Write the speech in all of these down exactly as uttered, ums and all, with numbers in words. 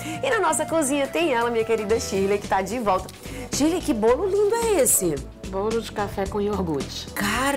E na nossa cozinha tem ela, minha querida Shirley, que tá de volta. Shirley, que bolo lindo é esse? Bolo de café com iogurte.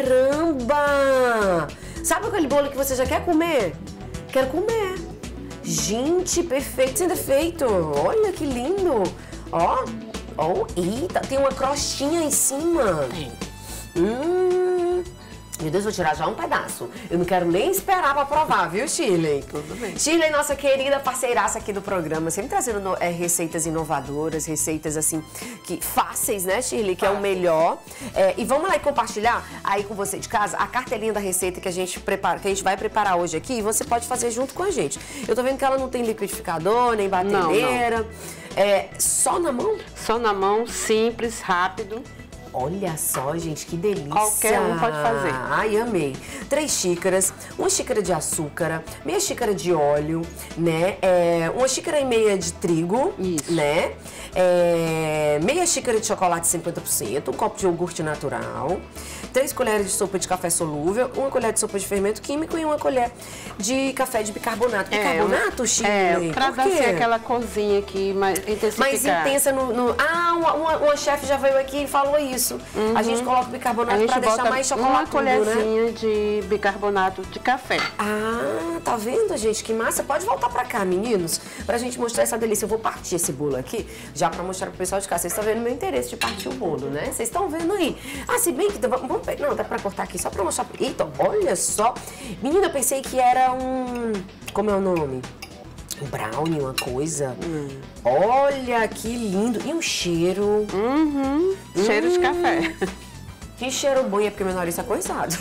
Caramba! Sabe aquele bolo que você já quer comer? Quero comer. Gente, perfeito, sendo feito. Olha que lindo. Ó, ó, eita, tem uma crostinha em cima. Tem. Hum... Meu Deus, vou tirar já um pedaço. Eu não quero nem esperar pra provar, viu, Shirley? Tudo bem. Shirley, nossa querida parceiraça aqui do programa, sempre trazendo no, é, receitas inovadoras, receitas assim, que fáceis, né, Shirley? Que é o melhor. É, e vamos lá e compartilhar aí com você de casa a cartelinha da receita que a gente prepara, que a gente vai preparar hoje aqui e você pode fazer junto com a gente. Eu tô vendo que ela não tem liquidificador, nem batedeira. Não, não. É só na mão? Só na mão, simples, rápido. Olha só, gente, que delícia. Qualquer um pode fazer. Ai, amei. Três xícaras, uma xícara de açúcar, meia xícara de óleo, né? É, uma xícara e meia de trigo, Isso. né? É, meia xícara de chocolate cinquenta por cento, um copo de iogurte natural, três colheres de sopa de café solúvel, uma colher de sopa de fermento químico e uma colher de café de bicarbonato. Bicarbonato, é, Shirley? É, pra dar assim, aquela corzinha aqui mais intensificada. Mais intensa no... no... Ah, uma, uma, uma chefe já veio aqui e falou isso. Uhum. A gente coloca o bicarbonato pra deixar mais chocolate, uma colherzinha, né? de bicarbonato de café. Ah, tá vendo, gente? Que massa. Pode voltar pra cá, meninos, pra gente mostrar essa delícia. Eu vou partir esse bolo aqui, já pra mostrar pro pessoal de casa. Vocês estão vendo o meu interesse de partir o bolo, né? Vocês estão vendo aí. Ah, se bem que... Vamos pegar... Não, dá pra cortar aqui só pra mostrar. Eita, olha só. Menina, eu pensei que era um... Como é o nome? Um brownie, uma coisa. Hum. Olha, que lindo. E um cheiro. Uhum. Cheiro hum. de café. Que cheiro bom. E é porque meu nariz é coisado.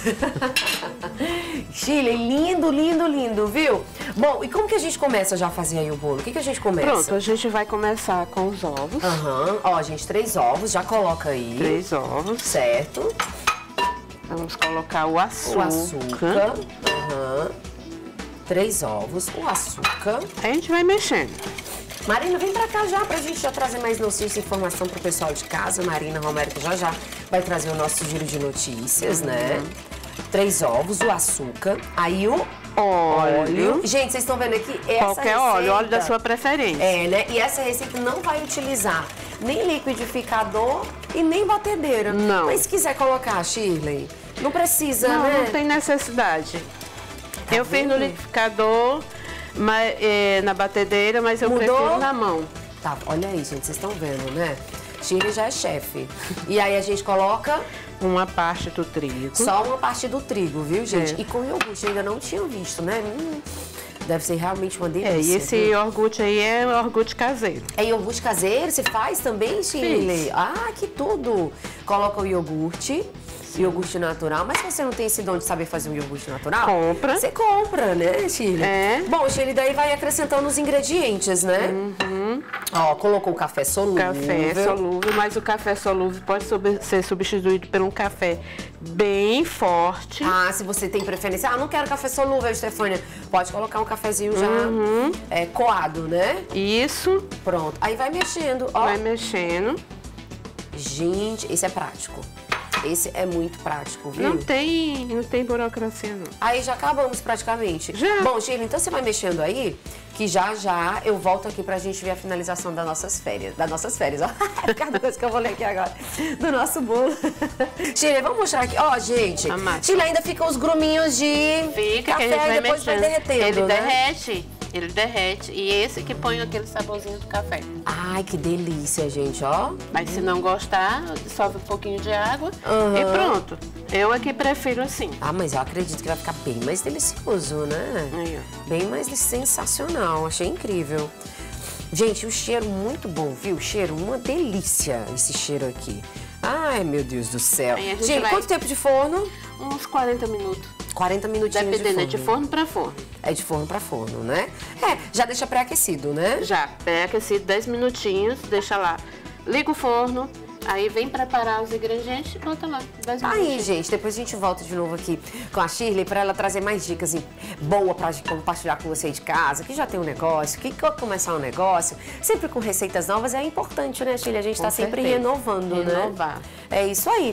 Shirley, lindo, lindo, lindo, viu? Bom, e como que a gente começa já a fazer aí o bolo? O que que a gente começa? Pronto, a gente vai começar com os ovos. Aham. Uhum. Ó, gente, três ovos. Já coloca aí. Três ovos. Certo. Vamos colocar o açúcar. O açúcar. Aham. Uhum. Três ovos, o açúcar. A gente vai mexendo. Marina, vem pra cá já pra gente já trazer mais notícias e informação pro pessoal de casa. Marina Romero, que já já vai trazer o nosso giro de notícias, uhum. né? Três ovos, o açúcar, aí o óleo. óleo. Gente, vocês estão vendo aqui essa Qualquer receita... óleo, óleo da sua preferência. É, né? E essa receita não vai utilizar nem liquidificador e nem batedeira. Não. Mas se quiser colocar, Shirley, não precisa, não, né? Não tem necessidade. Tá eu vendo? fiz no liquidificador, mas, é, na batedeira, mas eu Mudou? prefiro na mão. Tá, olha aí, gente, vocês estão vendo, né? Shirley já é chefe. E aí a gente coloca... Uma parte do trigo. Só uma parte do trigo, viu, gente? É. E com iogurte, ainda não tinha visto, né? Hum, deve ser realmente uma delícia. É, e esse viu? iogurte aí é iogurte caseiro. É iogurte caseiro? Você faz também, Shirley? Fiz. Ah, que tudo! Coloca o iogurte... iogurte natural, mas se você não tem esse dom de saber fazer um iogurte natural... Compra. Você compra, né, Shirley? É. Bom, Shirley, daí vai acrescentando os ingredientes, né? Uhum. Ó, colocou o café solúvel. Café solúvel, mas o café solúvel pode ser substituído por um café bem forte. Ah, se você tem preferência... Ah, não quero café solúvel, Estefânia. Pode colocar um cafezinho já uhum. é, coado, né? Isso. Pronto. Aí vai mexendo, ó. Vai mexendo. Gente, esse é prático. Esse é muito prático, viu? Não tem, não tem burocracia, não. Aí já acabamos praticamente. Já. Bom, Shirley, então você vai mexendo aí, que já já eu volto aqui pra gente ver a finalização das nossas férias. Das nossas férias, ó. É cada coisa que eu vou ler aqui agora. Do nosso bolo. Shirley, vamos mostrar aqui. Ó, gente. Shirley, ainda ficam os gruminhos de Fica, café que a gente vai e depois mexendo. vai derretendo, Ele né? derrete. Ele derrete. E esse que põe aquele saborzinho do café. Ai, que delícia, gente, ó. Mas se não gostar, dissolve um pouquinho de água uhum. e pronto. Eu aqui prefiro assim. Ah, mas eu acredito que vai ficar bem mais delicioso, né? Aí, bem mais sensacional. Achei incrível. Gente, o cheiro muito bom, viu? O cheiro, uma delícia esse cheiro aqui. Ai, meu Deus do céu. Gente, gente vai... quanto tempo de forno? Uns quarenta minutos. quarenta minutinhos Dependendo, de forno. é de forno para forno. É de forno para forno, né? É, já deixa pré-aquecido, né? Já, pré-aquecido, dez minutinhos, deixa lá. Liga o forno, aí vem preparar os ingredientes e bota lá, dez minutos. Aí, gente, depois a gente volta de novo aqui com a Shirley para ela trazer mais dicas boas para compartilhar com você de casa, que já tem um negócio, que quer começar um negócio, sempre com receitas novas. É importante, né, Shirley? A gente está sempre renovando, Renovar. né? É isso aí.